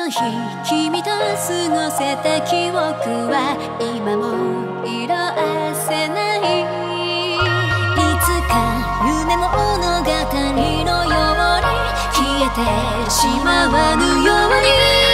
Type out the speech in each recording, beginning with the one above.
の日君と過ごせた記憶は今も色あせない。いつか夢物語のように消えてしまわぬように。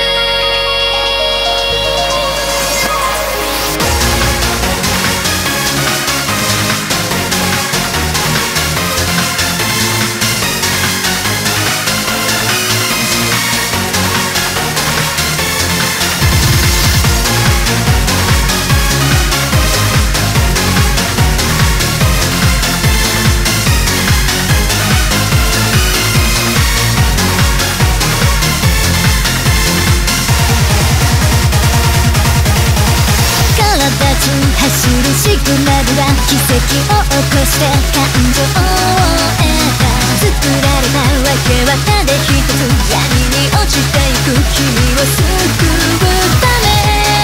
走るシグナルは奇跡を起こして感情を得た。作られたわけはただ一つ、闇に落ちていく君を救うため。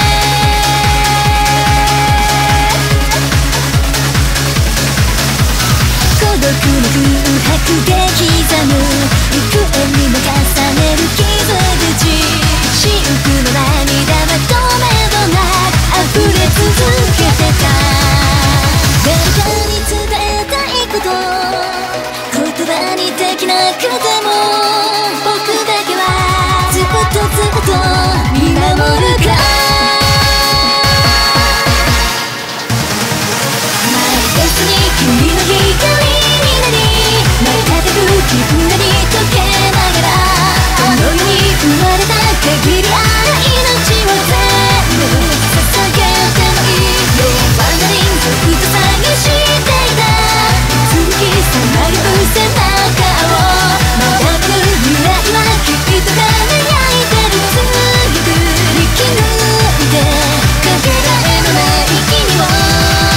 孤独の空白で刻む幾重にも重ねる傷口。至福の涙は止めどなく溢れ続けてた。誰かに伝えたいこと言葉にできなくても僕だけはずっとずっと見守るから。My destiny 君の光になり瞬く気分に溶けながらこの世に生まれた限りある命を全部捧げてもいいよ。ワンダリンずっと探していた続きさまる背中をまだ見ぬ未来はきっと輝いてる。強く生き抜いてかけがえのない君を。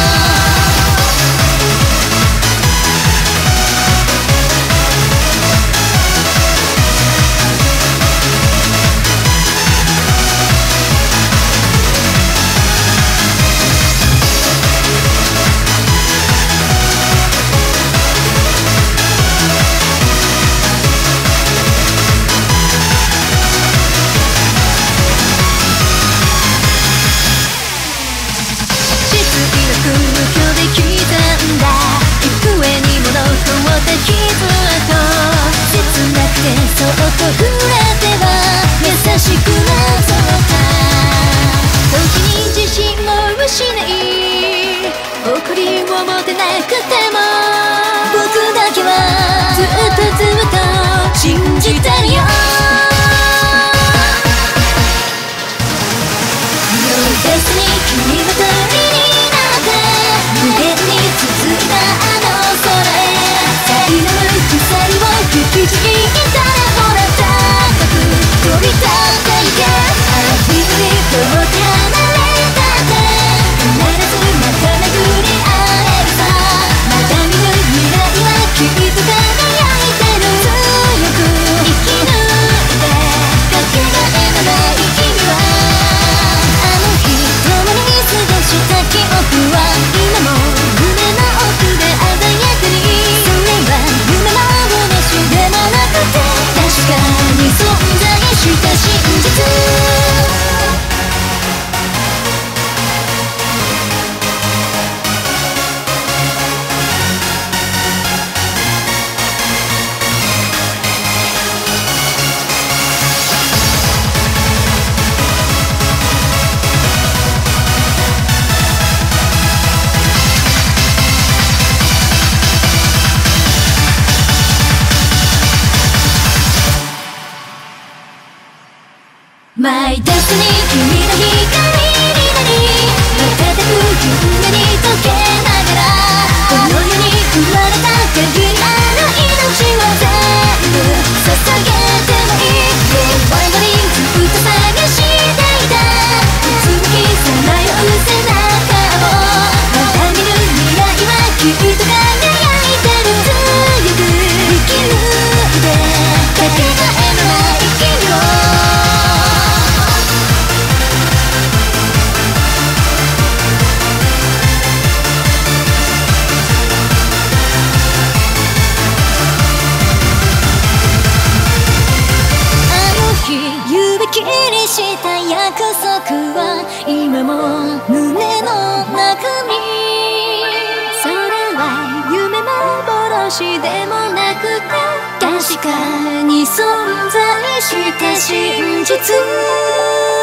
そっと触れては優しくなぞった時に自信を失い誇りを持てなくても僕だけはずっとずっと信じてるよ。Your destiny 君の鳥になって無限に続いたあの空へ咲きの鎖を引きちぎったらほら高く飛び立っていけ。ありふれと手離れたって必ずまた巡り会えるさ。まだ見ぬ未来はきっと輝いてる。強く生き抜いてかけがえのない君はあの日共に過ごした記憶は今も胸の奥で鮮やかに。それは夢幻でもなくて確かに存在した真実。My destiny 君の光になり瞬く夢に溶けながらこの世に生まれた限りある命を全部捧げてもいいよ。ワンダリンずっと探していた続きさまよう背中をまだ見ぬ未来はきっと輝いてる。強く生き抜いてかけがえのない君を。 した約束は今も胸の中に。それは夢幻でもなくて確かに存在した真実。